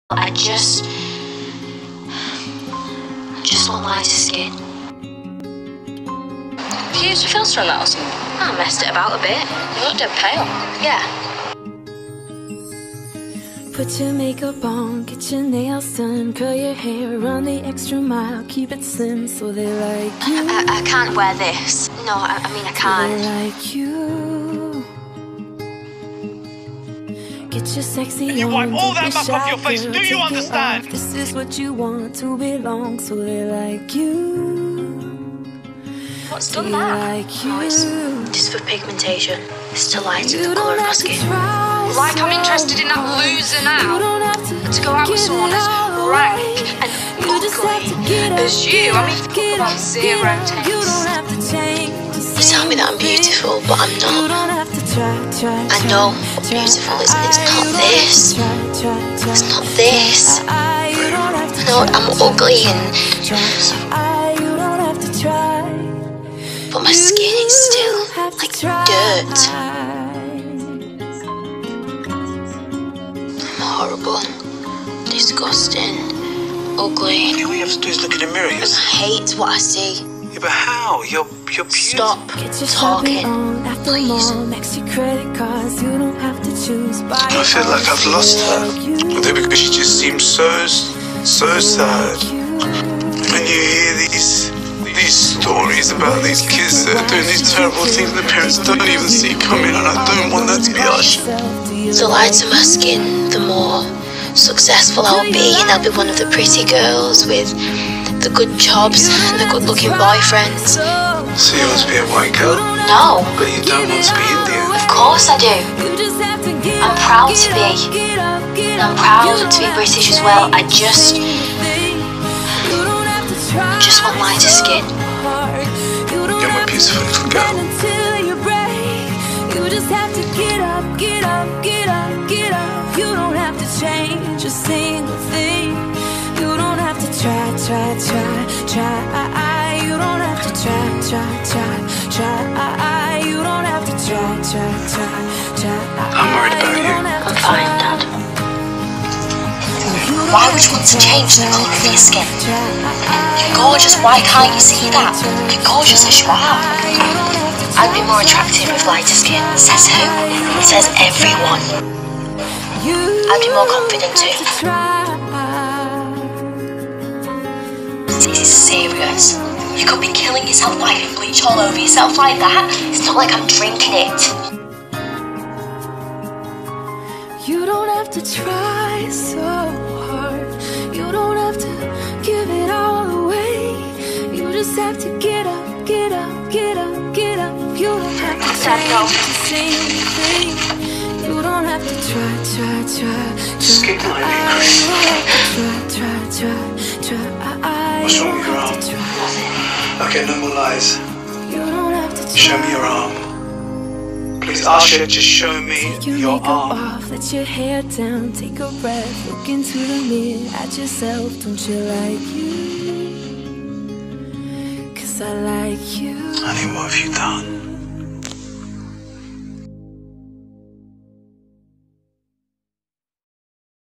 I just want lighter skin. Did you use a filter on that or something? I messed it about a bit. You look dead pale. Yeah. Put your makeup on, get your nails done, curl your hair, run the extra mile, keep it slim so they like you. I can't wear this. No, I mean I can't. They like you. Get your sexy and you wipe on, all take that your muck off your shot, face. girl, Do you take it understand? off. This is what you want to belong, so they like you. What's They done that? like you. Oh, it's just for pigmentation. It's to lighten the colour of my skin. Like I'm interested in that loser now. To go out with someone as rank and ugly as you. I mean, talk about zero taste. You tell me that I'm beautiful, but I'm not. I know what beautiful is, and it's not this. It's not this. I know I'm ugly but my skin is still like dirt. I'm horrible, disgusting, ugly. All you have to do is look in the mirror. I hate what I see. Yeah, but how? You're beautiful. Stop talking, please. I feel like I've lost her. I think because she just seems so sad. When you hear these stories about these kids that are doing these terrible things the parents don't even see coming, and I don't want that to be Asha. The lighter my skin, the more successful I'll be, and I'll be one of the pretty girls with the good jobs and the good-looking boyfriends. So you want to be a white girl? No. But you don't want to be Indian? Of course I do. I'm proud to be. And I'm proud to be British as well. I just want lighter skin. You're my beautiful little girl. You just have to get up, get up, get up, get up. You don't have to change a single thing. You don't have to try. You don't have to try. You don't have to try. I'm worried about you. I'm fine, Dad. Why would you want to change the colour of your skin? You're gorgeous, why can't you see that? You're gorgeous as you are. I'd be more attractive with lighter skin. Says who? Says everyone. I'd be more confident too. This is serious. You could be killing yourself wiping bleach all over yourself like that. It's not like I'm drinking it. You don't have to try so hard. You don't have to give it all away. You just have to get up, get up, get up, get up. You don't have to change a single thing. You don't have to try. Just keep lying, Chris. What's wrong with your arm? Okay, no more lies. You don't have to Show me your arm. Please, Asha, just show me your arm. Off, let your hair down, take a breath, look into the mirror at yourself. Don't you like you? 'Cause I like you. Honey, what have you done?